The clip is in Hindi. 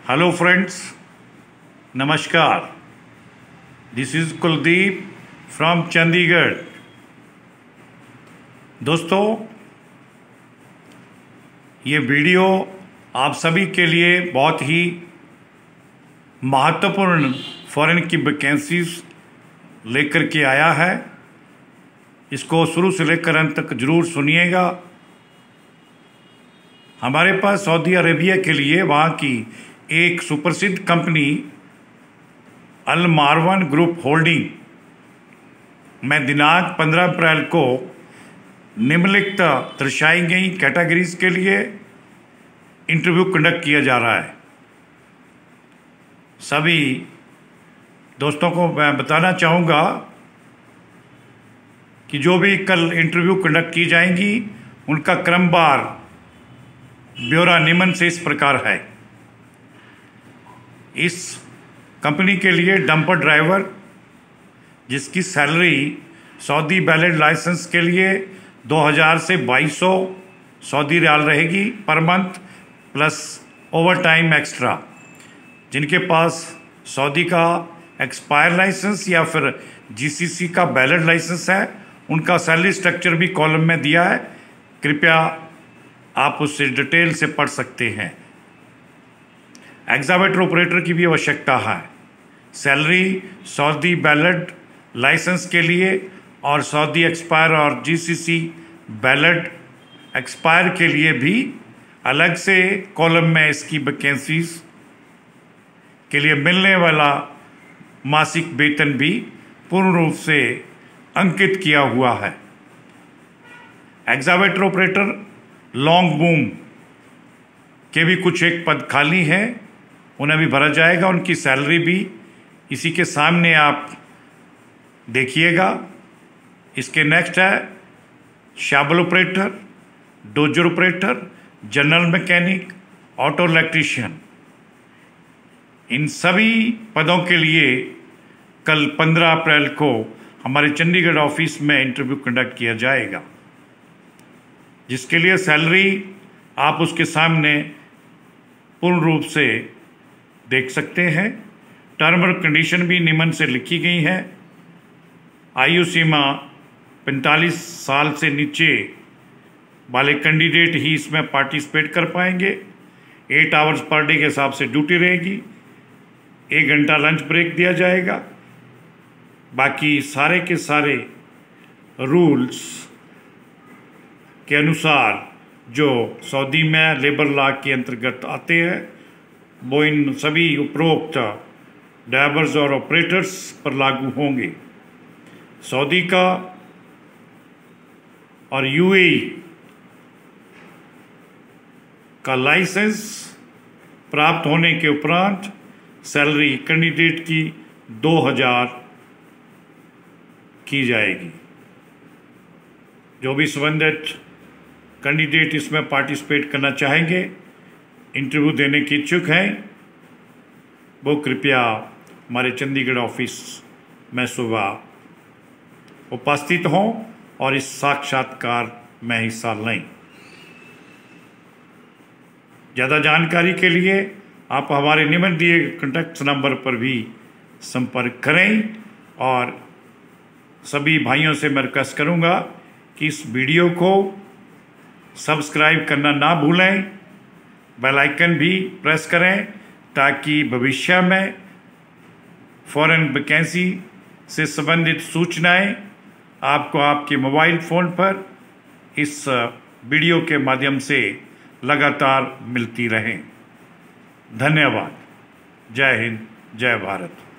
हेलो फ्रेंड्स, नमस्कार। This is Kuldeep from Chandigarh. दोस्तों, ये वीडियो आप सभी के लिए बहुत ही महत्वपूर्ण फॉरेन की वैकेंसीज लेकर के आया है। इसको शुरू से लेकर अंत तक जरूर सुनिएगा। हमारे पास सऊदी अरेबिया के लिए वहाँ की एक सुप्रसिद्ध company Al Marwan group holding में दिनांक 15 अप्रैल को निम्नलिखित दर्शाई गई कैटेगरीज के लिए इंटरव्यू कंडक्ट किया जा रहा है। सभी दोस्तों को मैं बताना चाहूँगा कि जो भी कल इंटरव्यू कंडक्ट की जाएंगी उनका क्रमवार ब्यौरा निम्न से इस प्रकार है। इस कंपनी के लिए डंपर ड्राइवर जिसकी सैलरी सऊदी वैलिड लाइसेंस के लिए 2000 से 2200 सऊदी रियाल रहेगी per month, plus overtime extra. जिनके पास सऊदी का एक्सपायर लाइसेंस या फिर जीसीसी का वैलिड लाइसेंस है उनका सैलरी स्ट्रक्चर भी कॉलम में दिया है, कृपया आप उससे डिटेल से पढ़ सकते हैं। एग्जावेटर ऑपरेटर की भी आवश्यकता है। सैलरी सऊदी वैलिड लाइसेंस के लिए और सऊदी एक्सपायर और जीसीसी वैलिड एक्सपायर के लिए भी अलग से कॉलम में इसकी वैकेंसीज के लिए मिलने वाला मासिक वेतन भी पूर्ण रूप से अंकित किया हुआ है। एग्जावेटर ऑपरेटर लॉन्ग बूम के भी कुछ एक पद खाली हैं, उन्हें भी भरा जाएगा। उनकी सैलरी भी इसी के सामने आप देखिएगा। इसके नेक्स्ट है shovel operator, dozer operator, general mechanic, auto electrician. इन सभी पदों के लिए कल 15 अप्रैल को हमारे चंडीगढ़ ऑफिस में इंटरव्यू कंडक्ट किया जाएगा, जिसके लिए सैलरी आप उसके सामने पूर्ण रूप से देख सकते हैं। टर्म और कंडीशन भी निम्न से लिखी गई है। आयु सीमा 45 साल से नीचे वाले कैंडिडेट ही इसमें पार्टिसिपेट कर पाएंगे। 8 आवर्स पर डे के हिसाब से ड्यूटी रहेगी। 1 घंटा लंच ब्रेक दिया जाएगा। बाकी सारे के सारे रूल्स के अनुसार जो सऊदी में लेबर लॉ के अंतर्गत आते हैं वो इन सभी उपरोक्त ड्राइवर्स और ऑपरेटर्स पर लागू होंगे। सऊदी का और यूएई का लाइसेंस प्राप्त होने के उपरांत सैलरी कैंडिडेट की 2000 की जाएगी। जो भी संबंधित कैंडिडेट इसमें पार्टिसिपेट करना चाहेंगे, इंटरव्यू देने के इच्छुक हैं, वो कृपया हमारे चंडीगढ़ ऑफिस में सुबह उपस्थित हों और इस साक्षात्कार में हिस्सा लें। ज़्यादा जानकारी के लिए आप हमारे निम्न दिए कॉन्टैक्ट नंबर पर भी संपर्क करें। और सभी भाइयों से मैं रिक्वेस्ट करूँगा कि इस वीडियो को सब्सक्राइब करना ना भूलें, बेल आइकन भी प्रेस करें ताकि भविष्य में फॉरेन वैकेंसी से संबंधित सूचनाएं आपको आपके मोबाइल फ़ोन पर इस वीडियो के माध्यम से लगातार मिलती रहें। धन्यवाद। जय हिंद, जय भारत।